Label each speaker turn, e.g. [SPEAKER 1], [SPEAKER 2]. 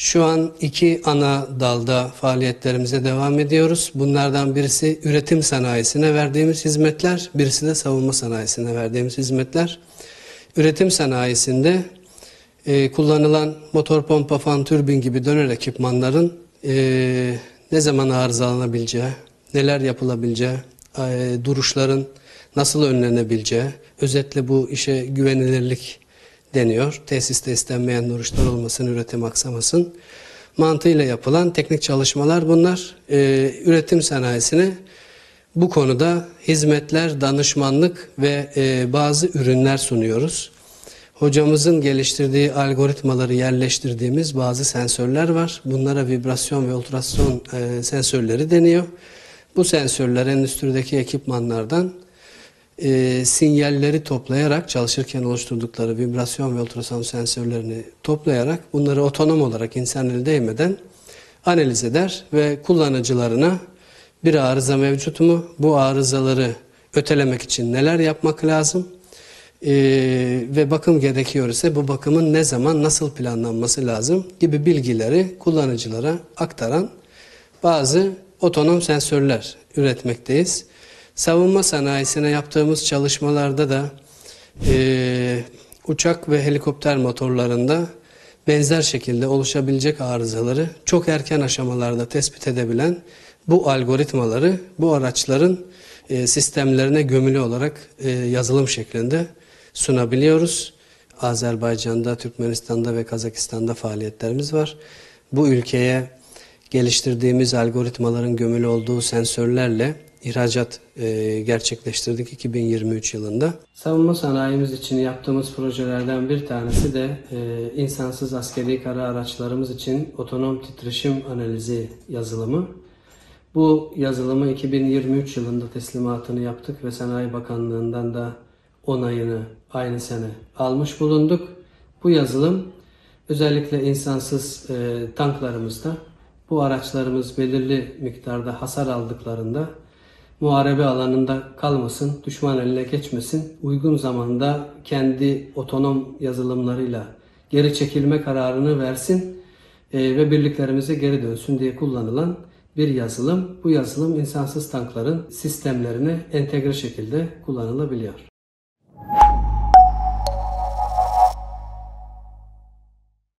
[SPEAKER 1] Şu an iki ana dalda faaliyetlerimize devam ediyoruz. Bunlardan birisi üretim sanayisine verdiğimiz hizmetler, birisi de savunma sanayisine verdiğimiz hizmetler. Üretim sanayisinde kullanılan motor, pompa, fan, türbin gibi döner ekipmanların ne zaman arızalanabileceği, neler yapılabileceği, duruşların nasıl önlenebileceği, özetle bu işe güvenilirlik deniyor. Tesiste istenmeyen duruşlar olmasın, üretim aksamasın mantığıyla yapılan teknik çalışmalar bunlar. Üretim sanayisine bu konuda hizmetler, danışmanlık ve bazı ürünler sunuyoruz. Hocamızın geliştirdiği algoritmaları yerleştirdiğimiz bazı sensörler var. Bunlara vibrasyon ve ultrason sensörleri deniyor. Bu sensörler endüstrideki ekipmanlardan sinyalleri toplayarak, çalışırken oluşturdukları vibrasyon ve ultrason sensörlerini toplayarak bunları otonom olarak insan eli değmeden analiz eder ve kullanıcılarına bir arıza mevcut mu, bu arızaları ötelemek için neler yapmak lazım ve bakım gerekiyor ise bu bakımın ne zaman, nasıl planlanması lazım gibi bilgileri kullanıcılara aktaran bazı otonom sensörler üretmekteyiz. Savunma sanayisine yaptığımız çalışmalarda da uçak ve helikopter motorlarında benzer şekilde oluşabilecek arızaları çok erken aşamalarda tespit edebilen bu algoritmaları bu araçların sistemlerine gömülü olarak yazılım şeklinde sunabiliyoruz. Azerbaycan'da, Türkmenistan'da ve Kazakistan'da faaliyetlerimiz var. Bu ülkeye geliştirdiğimiz algoritmaların gömülü olduğu sensörlerle ihracat gerçekleştirdik 2023 yılında. Savunma sanayimiz için yaptığımız projelerden bir tanesi de insansız askeri kara araçlarımız için otonom titreşim analizi yazılımı. Bu yazılımı 2023 yılında teslimatını yaptık ve Sanayi Bakanlığı'ndan da onayını aynı sene almış bulunduk. Bu yazılım özellikle insansız tanklarımızda bu araçlarımız belirli miktarda hasar aldıklarında muharebe alanında kalmasın, düşman eline geçmesin, uygun zamanda kendi otonom yazılımlarıyla geri çekilme kararını versin ve birliklerimize geri dönsün diye kullanılan bir yazılım. Bu yazılım insansız tankların sistemlerine entegre şekilde kullanılabiliyor.